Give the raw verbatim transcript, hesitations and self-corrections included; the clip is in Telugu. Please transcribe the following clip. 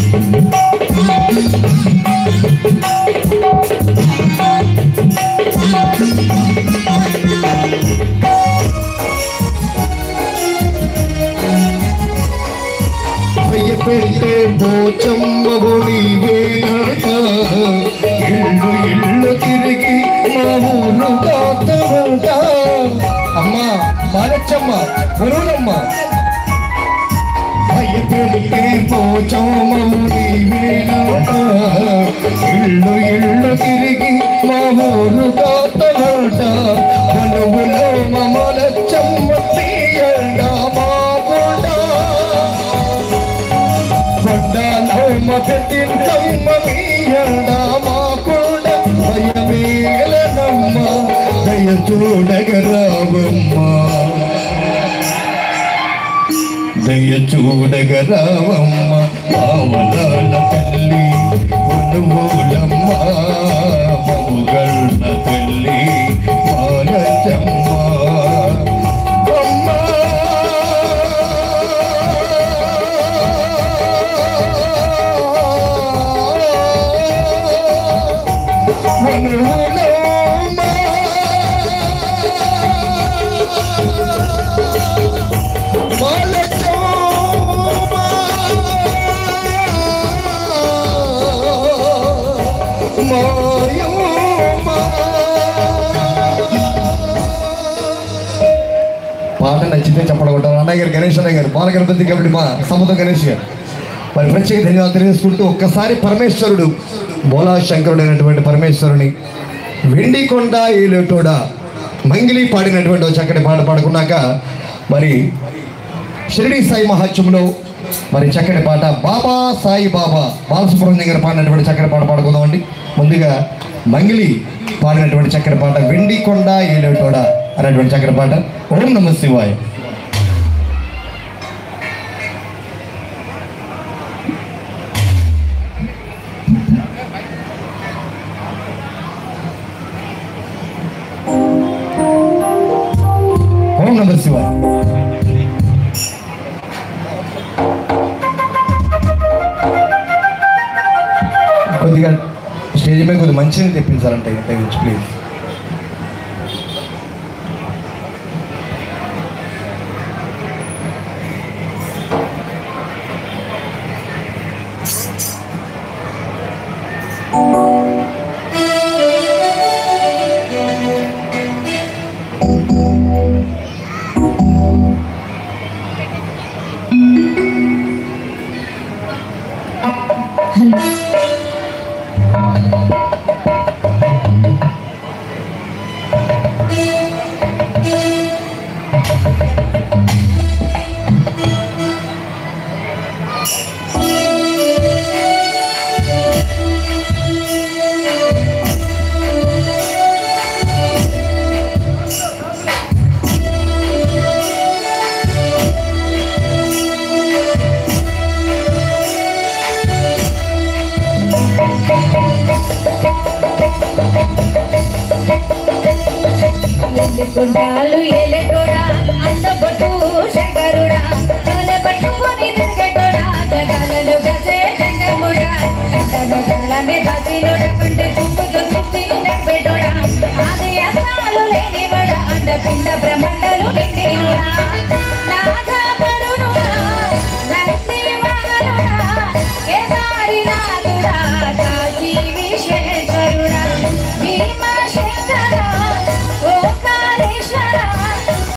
పెట్టే పోచమ్మవు నీవేనట ఇళ్ళు ఇళ్ళు తిరిగి మా ఊరు దాతవంట. అమ్మా బాలచ్చమ్మ గురువులమ్మ భయపెట్టే పోచమ్మవు నీవేనట ఇళ్ళు ఇళ్ళు తిరిగి మా ఊరు దాతవంట. కనువులో మమలచ్చమ్మ తీయండా భయమేలనమ్మ దయ చూడగరావమ్మ దయ చూడగరావమ్మ పావనాల తల్లి కొనుమూలమ్మ మౌగళ్ళ తల్లి పాలచమ్మ. పాట నచ్చితే చెప్పడం అన్నయ్య గారు, గణేష్ అన్నయ్య గారు, బాల గణపతి కాబట్టి మా సముద్ర గణేష్ గారు మరి ప్రత్యేక ధన్యవాదాలు తెలియజేసుకుంటూ ఒక్కసారి పరమేశ్వరుడు బోలా శంకరుడు అయినటువంటి పరమేశ్వరుని వెండికొండ ఏలేటోడ మంగిలి పాడినటువంటి ఒక చక్కటి పాట పాడుకున్నాక మరి షిరిడి సాయి మహాత్యంలో మరి చక్కటి పాట బాబా సాయి బాబా బాలసుబ్రహ్మణ్యం గారు పాడినటువంటి చక్కటి పాట పాడుకుందామండి. ముందుగా మంగిలి పాడినటువంటి చక్కటి పాట వెండికొండ ఏలేటోడ అనేటువంటి చక్కటి పాట. ఓం నమః శివాయ. ఓం నమః శివాయ. కొద్దిగా స్టేజ్ మీద కొద్దిగా మంచిగా తెప్పించాలంటే ప్లీజ్. గుండాలు ఎలెటోడా అందబట్టు శంకరుడా తోలె పట్టుకొని తిరగటోడా జగాలలో గసే శంకరుడా తన తలమే దసిలో